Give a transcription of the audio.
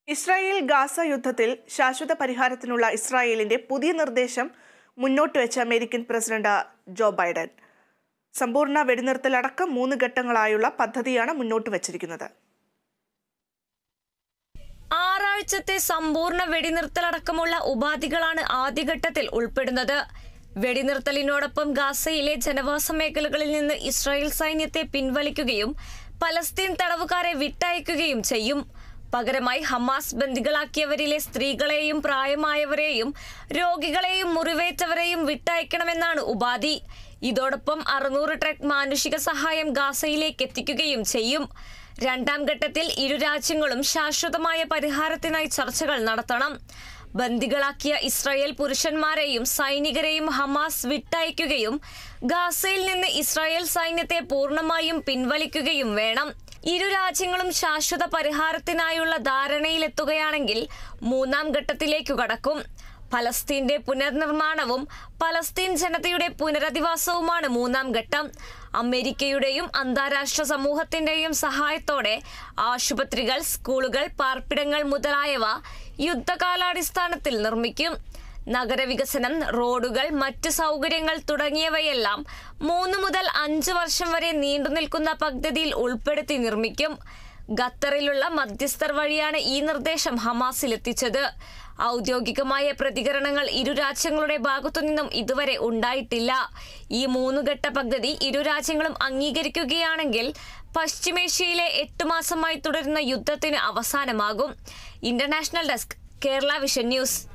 Israel Gaza യുദ്ധത്തിൽ ശാശ്വത പരിഹാരത്തിനുള്ള ഇസ്രായേലിന്റെ പുതിയ നിർദ്ദേശം മുന്നോട്ട് വെച്ച അമേരിക്കൻ പ്രസിഡന്റ് ജോ ബൈഡൻ. സമ്പൂർണ്ണ വെടിനിർത്തൽ അടക്കം 3 ഘട്ടങ്ങളായുള്ള പദ്ധതിയാണ് മുന്നോട്ട് വച്ചിരിക്കുന്നത്. 6 ആഴ്ചത്തെ സമ്പൂർണ്ണ വെടിനിർത്തലടക്കമുള്ള ഉപാധികളാണ് ആദ്യഘട്ടത്തിൽ ഉൾപ്പെടുന്നത്. വെടിനിർത്തലിനോടൊപ്പം ഗാസയിലെ ജനവാസ മേഖലകളിൽ നിന്ന് ഇസ്രായേൽ സൈന്യത്തെ പിൻവലിക്കുകയും പലസ്തീൻ തടവുകാരെ വിട്ടയക്കുകയും ചെയ്യും. പകരമായി ഹമാസ് ബന്ദികളാക്കിയവരിലെ സ്ത്രീകളെയും പ്രായമായവരെയും രോഗികളെയും മുറിവേറ്റവരെയും വിട്ടയക്കണമെന്നാണ് ഉപാധി. ഇതോടൊപ്പം 600 ട്രക്ക് മാനുഷിക സഹായം ഗാസയിലേക്ക് എത്തിക്കുകയും ചെയ്യും. 2ാം ഘട്ടത്തിൽ ഇരു രാജ്യങ്ങളും ശാശ്വതമായ പരിഹാരത്തിനായി ചർച്ചകൾ നടത്തണം. ബന്ദികളാക്കിയ ഇസ്രായേൽ പുരുഷന്മാരെയും സൈനികരെയും ഹമാസ് വിട്ടയക്കുകയും ഗാസയിൽ നിന്ന് ഇസ്രായേൽ സൈന്യത്തെ പൂർണ്ണമായും പിൻവലിക്കുകയും വേണം. ഇരു രാജ്യങ്ങളും ശാശ്വത പരിഹാരത്തിനായുള്ള ധാരണയിലെത്തുകയാണെങ്കിൽ 3ാം ഘട്ടത്തിലേക്കു കടക്കും. പലസ്തീന്റെ പുനർനിർമ്മാണവും പലസ്തീൻ ജനതയുടെ പുനരധിവാസവുമാണ് 3ാം ഘട്ടം. അമേരിക്കയുടെയും അന്താരാഷ്ട്ര സമൂഹത്തിന്റെയും സഹായത്തോടെ ആശുപത്രികൾ, സ്കൂളുകൾ, പാർപ്പിടങ്ങൾ മുതലായവ യുദ്ധകാലാടിസ്ഥാനത്തിൽ നിർമ്മിക്കും. നഗരവികസനം, റോഡുകൾ, മറ്റ് സൗകര്യങ്ങൾ തുടങ്ങിയവയെല്ലാം 3 മുതൽ 5 വർഷം വരെ നീണ്ടുനിൽക്കുന്ന പദ്ധതിയിൽ ഉൾപ്പെടുത്തി നിർമ്മിക്കും. ഖത്തറിലുള്ള മധ്യസ്ഥർ വഴിയാണ് ഈ നിർദ്ദേശം ഹമാസിലെത്തിച്ചത്. ഔദ്യോഗികമായ പ്രതികരണങ്ങൾ ഇരു രാജ്യങ്ങളുടെ ഭാഗത്തുനിന്നും ഇതുവരെ ഉണ്ടായിട്ടില്ല. ഈ 3 ഘട്ട പദ്ധതി ഇരു രാജ്യങ്ങളും അംഗീകരിക്കുകയാണെങ്കിൽ പശ്ചിമേഷ്യയിലെ 8 മാസമായി തുടരുന്ന യുദ്ധത്തിന് അവസാനമാകും. International desk, Kerala vision news.